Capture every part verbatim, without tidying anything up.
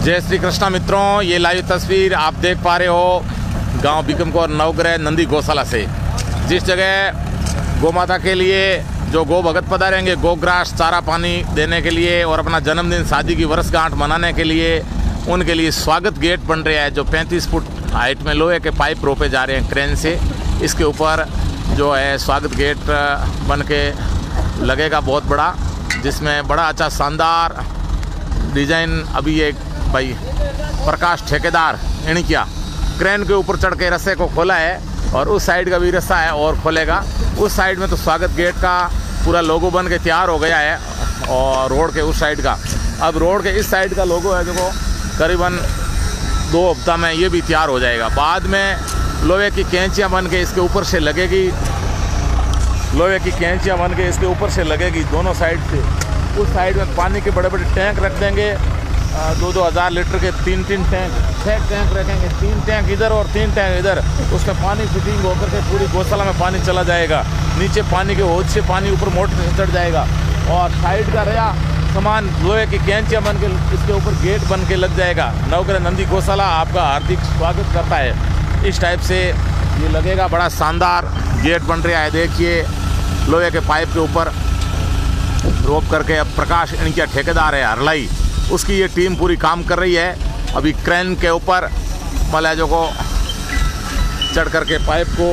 जय श्री कृष्णा मित्रों, ये लाइव तस्वीर आप देख पा रहे हो गांव बीकमकोर नवग्रह नंदी गौशाला से। जिस जगह गौ माता के लिए जो गौ भगत पधारेंगे गोग्रास चारा पानी देने के लिए और अपना जन्मदिन शादी की वर्षगांठ मनाने के लिए, उनके लिए स्वागत गेट बन रहा है जो पैंतीस फुट हाइट में लोहे के पाइप रोपे जा रहे हैं क्रेन से। इसके ऊपर जो है स्वागत गेट बन के लगेगा बहुत बड़ा, जिसमें बड़ा अच्छा शानदार डिज़ाइन। अभी एक भाई प्रकाश ठेकेदार इणकिया क्रेन के ऊपर चढ़ के रस्से को खोला है और उस साइड का भी रस्सा है और खोलेगा। उस साइड में तो स्वागत गेट का पूरा लोगो बन के तैयार हो गया है और रोड के उस साइड का, अब रोड के इस साइड का लोगो है जो करीबन दो हफ्ता में ये भी तैयार हो जाएगा। बाद में लोहे की कैंचियाँ बन के इसके ऊपर से लगेगी, लोहे की कैंचियाँ बन के इसके ऊपर से लगेगी दोनों साइड से। उस साइड में पानी के बड़े बड़े टैंक रख देंगे, दो दो हज़ार लीटर के तीन तीन टैंक छः टैंक रखेंगे, तीन टैंक इधर और तीन टैंक इधर। उसमें पानी फिटिंग होकर के पूरी गौशाला में पानी चला जाएगा। नीचे पानी के हौज से पानी ऊपर मोटर से चढ़ जाएगा और साइड का रहा सामान लोहे की कैंचियाँ बन के इसके ऊपर गेट बन के लग जाएगा। नवग्रह नंदी गौशाला आपका हार्दिक स्वागत करता है। इस टाइप से ये लगेगा, बड़ा शानदार गेट बन रहा है। देखिए लोहे के पाइप के ऊपर रोप करके, अब प्रकाश इनका ठेकेदार है हरलाई, उसकी ये टीम पूरी काम कर रही है। अभी क्रेन के ऊपर मलाजों को चढ़ करके पाइप को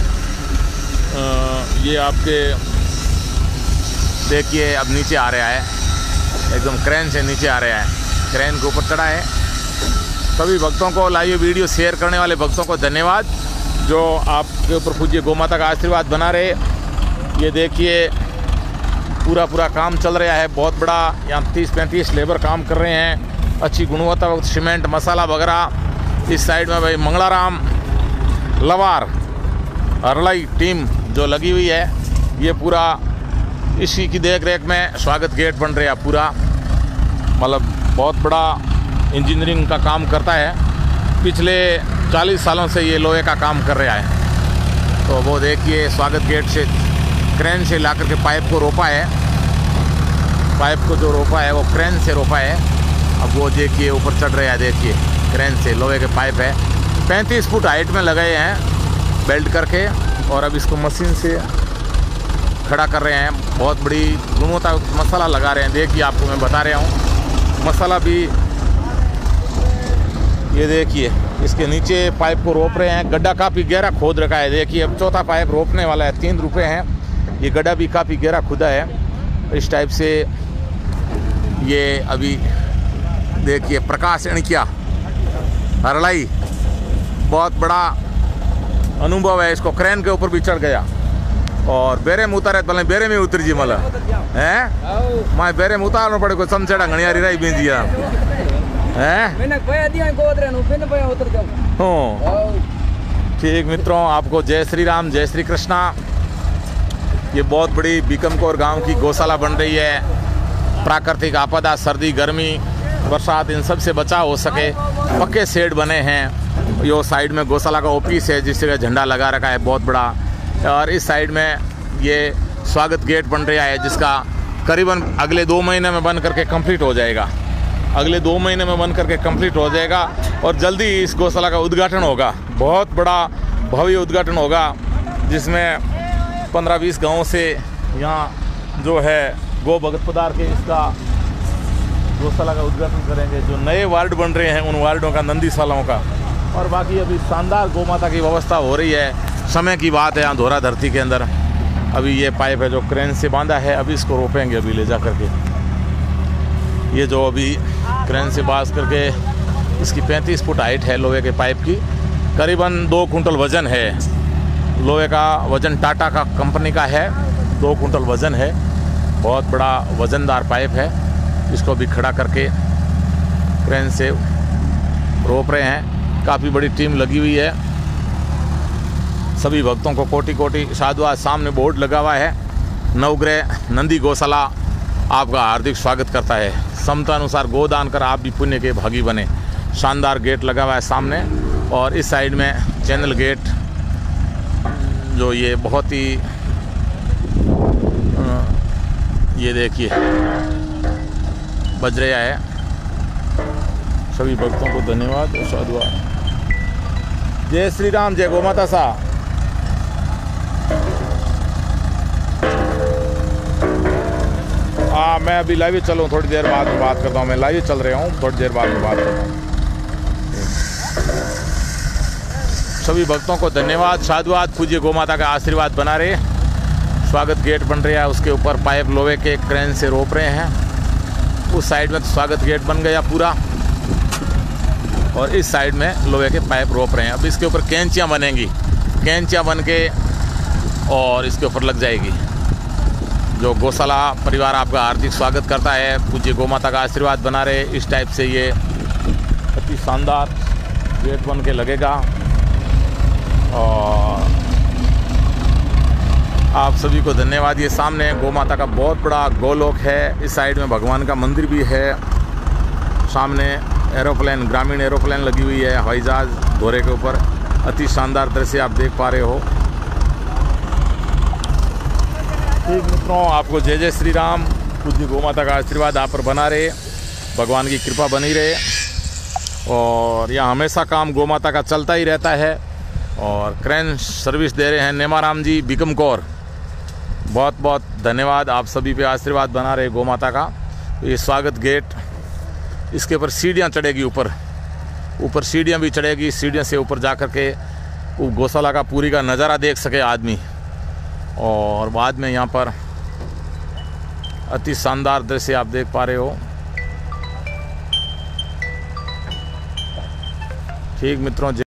आ, ये आपके देखिए अब नीचे आ रहा है, एकदम क्रेन से नीचे आ रहा है, क्रेन के ऊपर चढ़ा है। सभी भक्तों को, लाइव वीडियो शेयर करने वाले भक्तों को धन्यवाद जो आपके ऊपर पूज्य गौ माता का आशीर्वाद बना रहे। ये देखिए पूरा पूरा काम चल रहा है, बहुत बड़ा। यहाँ तीस पैंतीस लेबर काम कर रहे हैं, अच्छी गुणवत्ता वक्त सीमेंट मसाला वगैरह। इस साइड में भाई मंगलाराम लवार हरलाई टीम जो लगी हुई है, ये पूरा इसी की देख रेख में स्वागत गेट बन रहा है पूरा। मतलब बहुत बड़ा इंजीनियरिंग का काम करता है, पिछले चालीस सालों से ये लोहे का काम कर रहा है। तो वो देखिए स्वागत गेट से क्रेन से ला करके पाइप को रोपा है, पाइप को जो रोपा है वो क्रेन से रोपा है। अब वो देखिए ऊपर चढ़ रहा है, देखिए क्रेन से लोहे के पाइप है, पैंतीस फुट हाइट में लगाए हैं बेल्ट करके और अब इसको मशीन से खड़ा कर रहे हैं। बहुत बड़ी गुणवत्ता मसाला लगा रहे हैं। देखिए आपको मैं बता रहा हूँ मसाला भी, ये देखिए इसके नीचे पाइप को रोप रहे हैं। गड्ढा काफ़ी गहरा खोद रखा है, देखिए अब चौथा पाइप रोपने वाला है। तीन रुपये हैं, ये गड्ढा भी काफ़ी गहरा खुदा है। इस टाइप से ये अभी देखिए प्रकाश इणकिया हरलाई, बहुत बड़ा अनुभव है इसको। क्रेन के ऊपर भी चढ़ गया और बेरे में उतारे, भले बेरे में उतर जी मला हैं, मैं बेरे में उतारना पड़े, कोई समझेड़ा घड़ियारी रही बीजिया हैं। ठीक मित्रों, आपको जय श्री राम, जय श्री कृष्णा। ये बहुत बड़ी बीकमकोर गांव की गौशाला बन रही है। प्राकृतिक आपदा, सर्दी, गर्मी, बरसात, इन सब से बचाव हो सके पक्के शेड बने हैं। यो साइड में गौशाला का ऑफिस है जिस जगह झंडा लगा रखा है बहुत बड़ा, और इस साइड में ये स्वागत गेट बन रहा है जिसका करीबन अगले दो महीने में बन करके कंप्लीट हो जाएगा। अगले दो महीने में बन करके कंप्लीट हो जाएगा और जल्दी इस गौशाला का उद्घाटन होगा। बहुत बड़ा भव्य उद्घाटन होगा जिसमें पंद्रह बीस गाँव से यहाँ जो है गौ भगत पधार के इसका गौशाला का उद्घाटन करेंगे। जो नए वार्ड बन रहे हैं उन वार्डों का, नंदी सालों का, और बाकी अभी शानदार गौ माता की व्यवस्था हो रही है। समय की बात है यहाँ धोरा धरती के अंदर। अभी ये पाइप है जो क्रेन से बांधा है, अभी इसको रोपेंगे अभी ले जा करके। ये जो अभी क्रेन से बांध करके, इसकी पैंतीस फुट हाइट है लोहे के पाइप की, करीबन दो कुंटल वज़न है। लोहे का वज़न टाटा का कंपनी का है, दो कुंटल वज़न है। बहुत बड़ा वज़नदार पाइप है, इसको भी खड़ा करके क्रेन से रोप रहे हैं। काफ़ी बड़ी टीम लगी हुई है। सभी भक्तों को कोटि कोटि साधुवाद। सामने बोर्ड लगा हुआ है, नवग्रह नंदी गौशाला आपका हार्दिक स्वागत करता है। समता अनुसार गोदान कर आप भी पुण्य के भागी बने। शानदार गेट लगा हुआ है सामने, और इस साइड में चैनल गेट जो ये बहुत ही, ये देखिए बज रहा है। सभी भक्तों को धन्यवाद और साधुवाद। जय श्री राम, जय गौ माता सा। हाँ, मैं अभी लाइव चलूँ, थोड़ी देर बाद में बात करता हूँ। मैं लाइव चल रहा हूँ, थोड़ी देर बाद में बात करता हूँ। सभी भक्तों को धन्यवाद, साधुवाद। पूज्य गौ माता का आशीर्वाद बना रहे। स्वागत गेट बन रहा है, उसके ऊपर पाइप लोहे के क्रेन से रोप रहे हैं। उस साइड में तो स्वागत गेट बन गया पूरा, और इस साइड में लोहे के पाइप रोप रहे हैं। अब इसके ऊपर कैंचियाँ बनेंगी, कैंचियाँ बन के और इसके ऊपर लग जाएगी। जो गौशाला परिवार आपका हार्दिक स्वागत करता है। पूज्य गौ माता का आशीर्वाद बना रहे। इस टाइप से ये अति शानदार गेट बन के लगेगा। और आप सभी को धन्यवाद। ये सामने गौ माता का बहुत बड़ा गोलोक है। इस साइड में भगवान का मंदिर भी है। सामने एरोप्लेन, ग्रामीण एरोप्लेन लगी हुई है, हवाई जहाज घोड़े के ऊपर। अति शानदार दृश्य आप देख पा रहे हो। ठीक मित्रों, आपको जय जय श्री राम। पूज्य गौ माता का आशीर्वाद आप पर बना रहे, भगवान की कृपा बनी रहे। और यहाँ हमेशा काम गौ माता का चलता ही रहता है। और क्रेन सर्विस दे रहे हैं नेमाराम जी बिकम कौर, बहुत बहुत धन्यवाद। आप सभी पे आशीर्वाद बना रहे गौ माता का। ये स्वागत गेट, इसके ऊपर सीढ़ियाँ चढ़ेगी, ऊपर ऊपर सीढ़ियाँ भी चढ़ेगी। सीढ़ियों से ऊपर जा कर के वो गौशाला का पूरी का नज़ारा देख सके आदमी। और बाद में यहाँ पर अति शानदार दृश्य आप देख पा रहे हो। ठीक मित्रों।